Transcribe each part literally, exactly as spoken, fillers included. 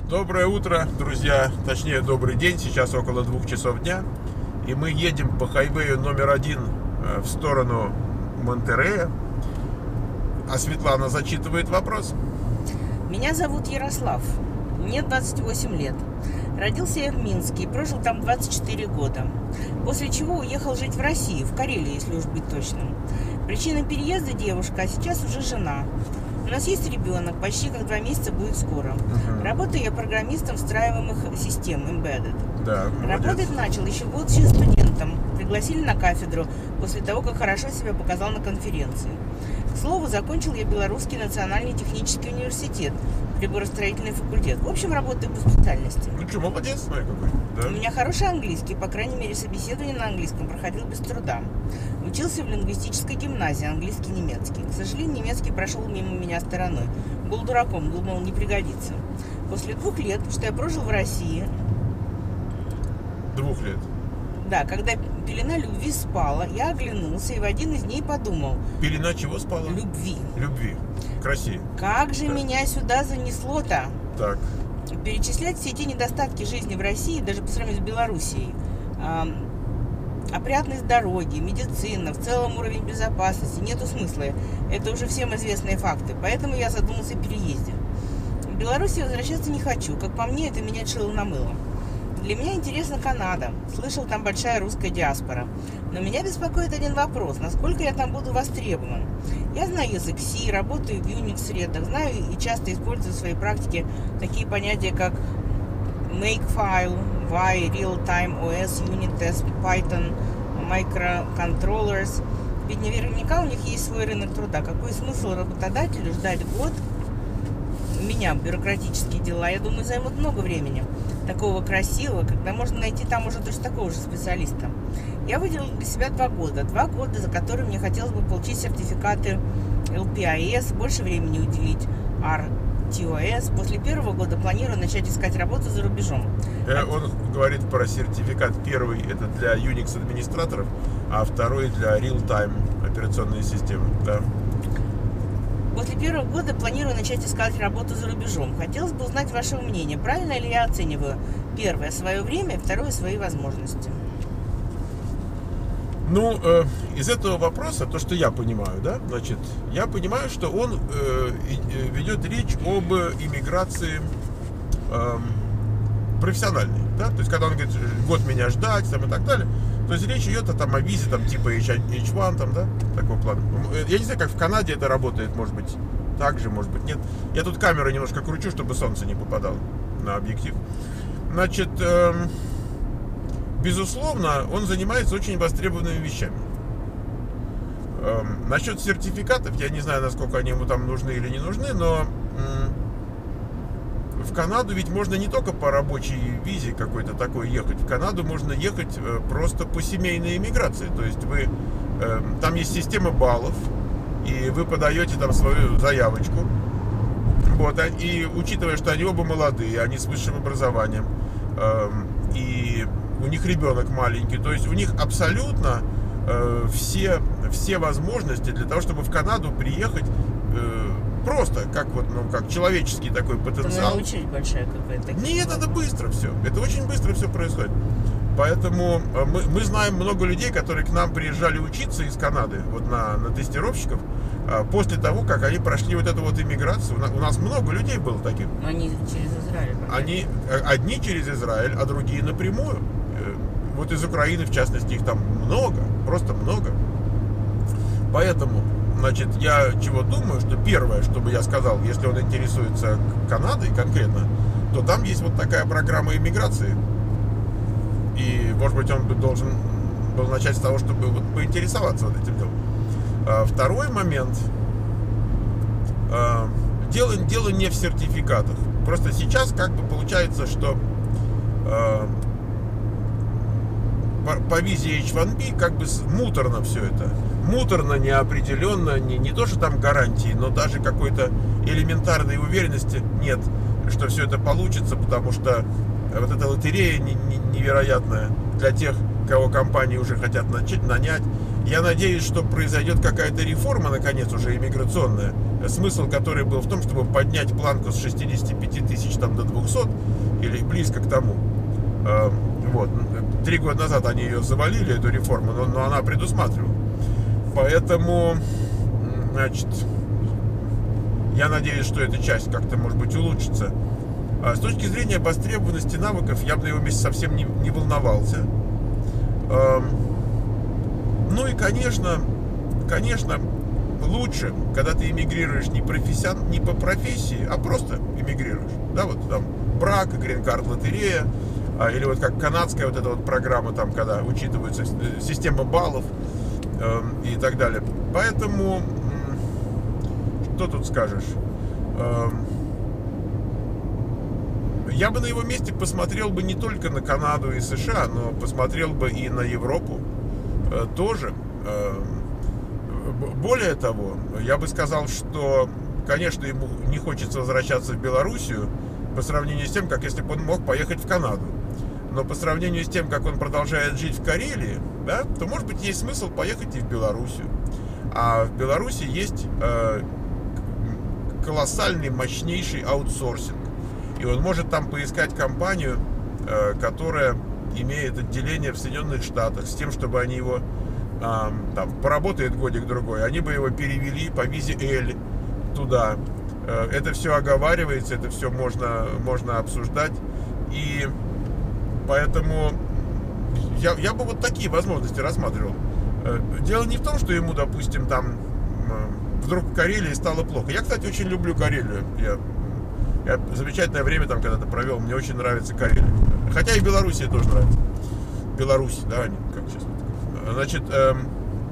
Доброе утро, друзья, точнее добрый день, сейчас около двух часов дня, и мы едем по хайвею номер один в сторону Монтеррея, а Светлана зачитывает вопрос. Меня зовут Ярослав, мне двадцать восемь лет. Родился я в Минске и прожил там двадцать четыре года, после чего уехал жить в Россию, в Карелию, если уж быть точным. Причина переезда девушка, а сейчас уже жена. У нас есть ребенок, почти как два месяца будет скоро. Uh-huh. Работаю я программистом встраиваемых систем, embedded. Да, Работать начал еще будучи студентом. Пригласили на кафедру после того, как хорошо себя показал на конференции. К слову, закончил я Белорусский национальный технический университет, приборостроительный факультет. В общем, работаю по специальности. Ну что, молодец, смотри какой. Да? У меня хороший английский, по крайней мере, собеседование на английском проходил без труда. Учился в лингвистической гимназии, английский, немецкий. К сожалению, немецкий прошел мимо меня стороной. Был дураком, думал, не пригодится. После двух лет, что я прожил в России... Двух лет? Да, когда пелена любви спала, я оглянулся и в один из дней подумал... Пелена чего спала? Любви. Любви. К России. Как же да. меня сюда занесло-то? Так. Перечислять все те недостатки жизни в России, даже по сравнению с Белоруссией. Опрятность дороги, медицина, в целом уровень безопасности, нету смысла. Это уже всем известные факты. Поэтому я задумался о переезде. В Беларусь я возвращаться не хочу. Как по мне, это менять шило на мыло. Для меня интересна Канада. Слышал, там большая русская диаспора. Но меня беспокоит один вопрос. Насколько я там буду востребован? Я знаю язык C, работаю в Unix-средах, знаю и часто использую в своей практике такие понятия, как Makefile, Y, Real-Time о эс, Unit Test, Python, Microcontrollers. Ведь наверняка у них есть свой рынок труда. Какой смысл работодателю ждать год? Меня бюрократические дела, я думаю, займут много времени. Такого красивого, когда можно найти там уже точно такого же специалиста. Я выделил для себя два года. Два года, за которые мне хотелось бы получить сертификаты эл пи ай эс, больше времени уделить ар ти о эс. После первого года планирую начать искать работу за рубежом. Э, он говорит про сертификат. Первый это для Unix администраторов, а второй для Real-Time операционной системы. Да. После первого года планирую начать искать работу за рубежом. Хотелось бы узнать ваше мнение. Правильно ли я оцениваю? Первое, свое время, второе, свои возможности. Ну, э, из этого вопроса, то, что я понимаю, да, значит, я понимаю, что он э, ведет речь об иммиграции э, профессиональной, да, то есть, когда он говорит, год меня ждать, там, и так далее, то есть, речь идет о, там, о визе, там, типа эйч один, там, да, такого плана. Я не знаю, как в Канаде это работает, может быть, так же, может быть, нет. Я тут камеру немножко кручу, чтобы солнце не попадало на объектив. Значит, э, безусловно, он занимается очень востребованными вещами. Э, насчет сертификатов, я не знаю, насколько они ему там нужны или не нужны, но э, в Канаду ведь можно не только по рабочей визе какой-то такой ехать. В Канаду можно ехать э, просто по семейной иммиграции. То есть вы, э, там есть система баллов, и вы подаете там свою заявочку. Вот, и учитывая, что они оба молодые, они с высшим образованием, э, и у них ребенок маленький, то есть у них абсолютно э, все, все возможности для того, чтобы в Канаду приехать э, просто, как вот, ну, как человеческий такой потенциал. Это очередь большая какая-то. Нет, это быстро все. Это очень быстро все происходит. Поэтому мы, мы знаем много людей, которые к нам приезжали учиться из Канады, вот на, на тестировщиков, после того, как они прошли вот эту вот иммиграцию. У нас много людей было таких. Они через Израиль. Они, одни через Израиль, а другие напрямую. Вот из Украины, в частности, их там много, просто много. Поэтому, значит, я чего думаю, что первое, что бы я сказал, если он интересуется Канадой конкретно, то там есть вот такая программа иммиграции. И, может быть, он бы должен был начать с того, чтобы вот поинтересоваться вот этим делом. А, второй момент. А, дело, дело не в сертификатах. Просто сейчас как бы получается, что а, по, по визе эйч один би как бы муторно все это. Муторно, неопределенно, не, не то, что там гарантии, но даже какой-то элементарной уверенности нет, что все это получится, потому что вот эта лотерея невероятная для тех, кого компании уже хотят начать, нанять. Я надеюсь, что произойдет какая-то реформа, наконец, уже иммиграционная, смысл которой был в том, чтобы поднять планку с шестидесяти пяти тысяч там, до двухсот, или близко к тому. Вот. Три года назад они ее завалили, эту реформу, но, но она предусматривала. Поэтому, значит, я надеюсь, что эта часть как-то, может быть, улучшится. А с точки зрения востребованности навыков, я бы на его месте совсем не, не волновался. Ну и, конечно, конечно, лучше, когда ты эмигрируешь не, профессион... не по профессии, а просто эмигрируешь. Да, вот там брак, грин-карт, лотерея, а, или вот как канадская вот эта вот программа, там, когда учитывается система баллов э, и так далее. Поэтому, что тут скажешь? Э, я бы на его месте посмотрел бы не только на Канаду и США, но посмотрел бы и на Европу э, тоже. Э, более того, я бы сказал, что, конечно, ему не хочется возвращаться в Белоруссию по сравнению с тем, как если бы он мог поехать в Канаду. Но по сравнению с тем, как он продолжает жить в Карелии, да, то, может быть, есть смысл поехать и в Белоруссию. А в Беларуси есть э, колоссальный, мощнейший аутсорсинг. И он может там поискать компанию, э, которая имеет отделение в Соединенных Штатах, с тем, чтобы они его э, там поработает годик-другой, они бы его перевели по визе L туда. Э, это все оговаривается, это все можно, можно обсуждать. И поэтому я, я бы вот такие возможности рассматривал. Дело не в том, что ему, допустим, там вдруг в Карелии стало плохо. Я, кстати, очень люблю Карелию. Я, я замечательное время там когда-то провел. Мне очень нравится Карелия. Хотя и Белоруссия тоже нравится. Беларусь, да, они как сейчас. Значит, эм,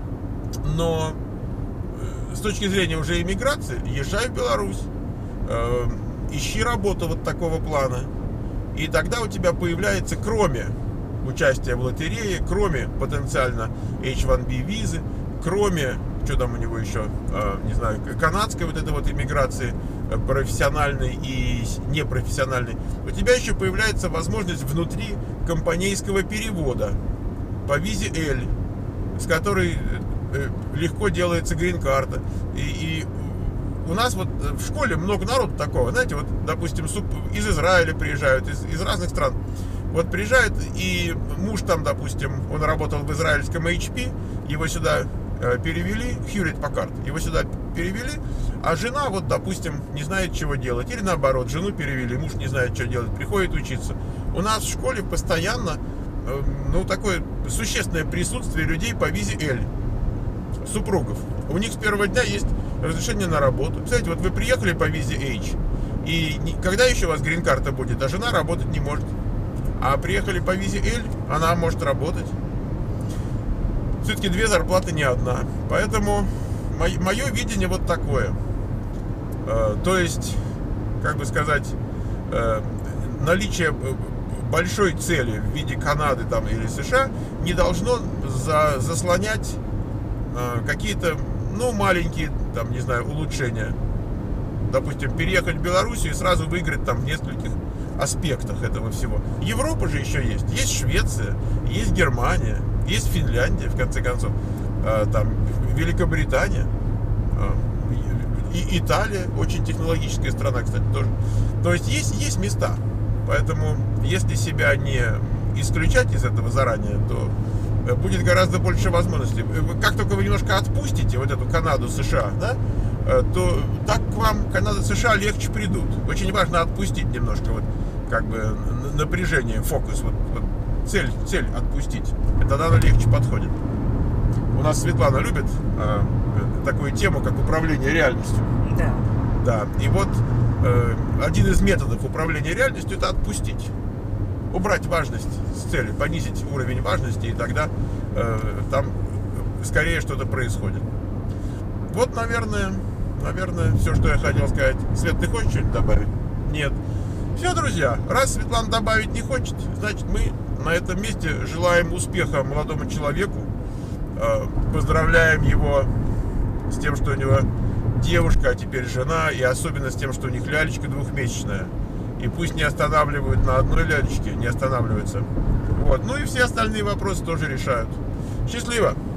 но с точки зрения уже иммиграции, езжай в Беларусь, эм, ищи работу вот такого плана. И тогда у тебя появляется, кроме участия в лотерее, кроме потенциально эйч ван би визы, кроме, что там у него еще, не знаю, канадской вот этой вот иммиграции, профессиональной и непрофессиональной, у тебя еще появляется возможность внутри компанейского перевода по визе L, с которой легко делается грин-карта. И, и у нас вот в школе много народу такого, знаете, вот, допустим, из Израиля приезжают, из, из разных стран. Вот приезжает, и муж там, допустим, он работал в израильском эйч пи, его сюда э, перевели, Hewlett Packard, его сюда перевели, а жена, вот, допустим, не знает, чего делать. Или наоборот, жену перевели, муж не знает, что делать, приходит учиться. У нас в школе постоянно, э, ну, такое существенное присутствие людей по визе L, супругов. У них с первого дня есть разрешение на работу. Представляете, вот вы приехали по визе H, и когда еще у вас грин-карта будет, а жена работать не может. А приехали по визе L, она может работать. Все-таки две зарплаты, не одна. Поэтому мое видение вот такое. То есть, как бы сказать, наличие большой цели в виде Канады там, или США не должно за, заслонять какие-то, ну, маленькие, там, не знаю, улучшения. Допустим, переехать в Белоруссию и сразу выиграть там в нескольких аспектах этого всего. Европа же еще есть. Есть Швеция, есть Германия, есть Финляндия, в конце концов. Там Великобритания, и Италия, очень технологическая страна, кстати, тоже. То есть есть, есть места. Поэтому, если себя не исключать из этого заранее, то будет гораздо больше возможностей. Как только вы немножко отпустите вот эту Канаду, США, да, то так к вам Канада, США легче придут. Очень важно отпустить немножко вот как бы напряжение, фокус, вот, вот цель, цель отпустить. И тогда она легче подходит. У нас Светлана любит э, такую тему, как управление реальностью. Да. Да. И вот э, один из методов управления реальностью — это отпустить. Убрать важность с целью, понизить уровень важности, и тогда э, там скорее что-то происходит. Вот, наверное, наверное, все, что я хотел сказать. Свет, ты хочешь что-нибудь добавить? Нет. Все, друзья, раз Светлана добавить не хочет, значит, мы на этом месте желаем успеха молодому человеку. Э, поздравляем его с тем, что у него девушка, а теперь жена, и особенно с тем, что у них лялечка двухмесячная. И пусть не останавливают на одной лялечке, не останавливаются. Вот. Ну и все остальные вопросы тоже решают. Счастливо!